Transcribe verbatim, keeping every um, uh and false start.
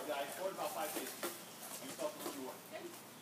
guys. Forward about five paces. You yourself to where you are. Okay?